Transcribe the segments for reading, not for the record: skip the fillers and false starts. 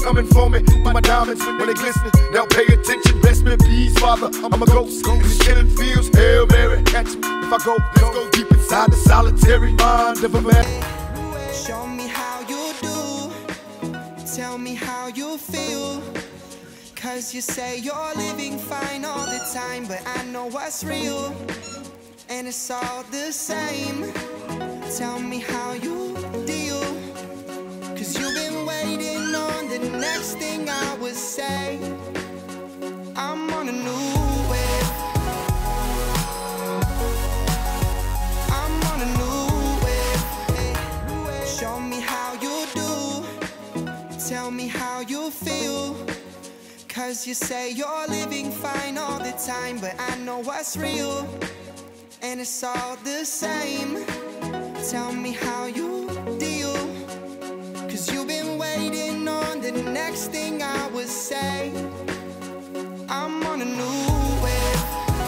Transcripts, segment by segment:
coming for me. Through my diamonds when they glistening. Now pay attention, rest in peace, Father. I'm a ghost. These killing fields, Hail Mary. Catch me if I go. Let's go deep inside the solitary mind of a man. Show me how you do. Tell me how you feel. Cause you say you're living fine all the time, but I know what's real, and it's all the same. Tell me how you deal. Cause you've been waiting on the next thing I would say. I'm on a new wave. I'm on a new wave. Show me how you do. Tell me how you feel. Cause you say you're living fine all the time, but I know what's real, and it's all the same. Tell me how you deal. Cause you've been waiting on the next thing I would say. I'm on a new wave.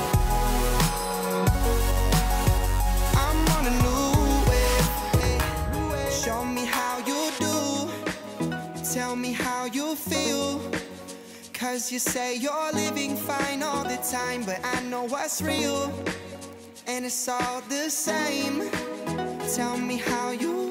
I'm on a new wave. Show me how you do. Tell me how you feel. Cause you say you're living fine all the time, but I know what's real, and it's all the same. Tell me how you